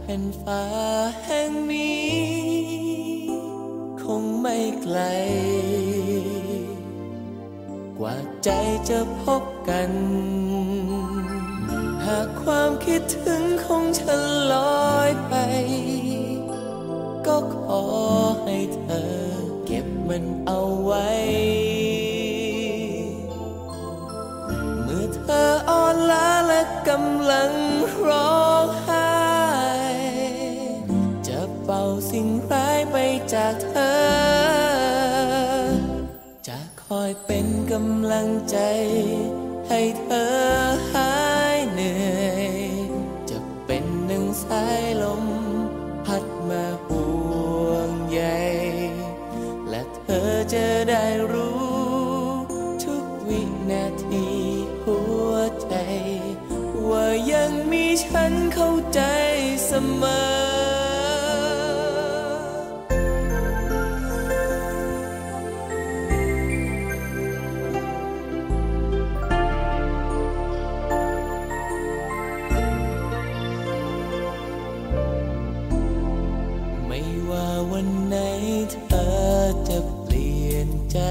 ผ่นฟ้าแห่งนี้คงไม่ไกลกว่าใจจะพบกันหากความคิดถึงของฉันลอยไปก็ขอให้เธอเก็บมันเอาไว้เมื่อเธออ่อนล้าและกำลังร้องไห้จะเป่าสิ่งร้ายไปจากเธอจะคอยเป็นกำลังใจให้เธอหายเหนื่อยจะเป็นหนึ่งสายลมพัดมาห่วงใยและเธอจะได้รู้ทุกวินาทีหัวใจว่ายังมีฉันเข้าใจเสมอวันไหนเธอจะเปลี่ยนใจ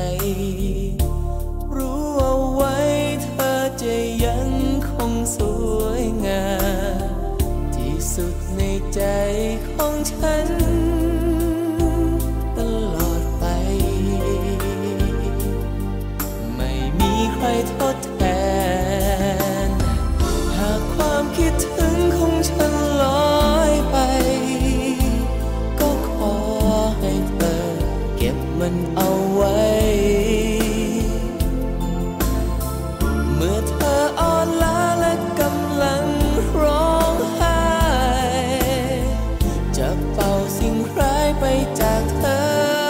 รู้เอาไว้เธอจะยังคงสวยงามที่สุดในใจของฉันตลอดไปไม่มีใครทดแทนหากความคิดถึงของฉันลอยไปมันเอาไว้เมื่อเธออ่อนล้าและกำลังร้องไห้จะเป่าสิ่งร้ายไปจากเธอ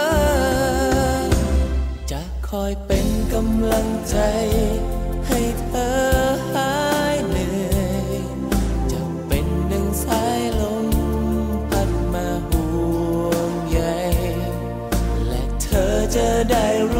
จะคอยเป็นกำลังใจให้เธอหายเหนื่อยจะเป็นหนึ่งสายลมพัดมาห่วงใยจะได้รู้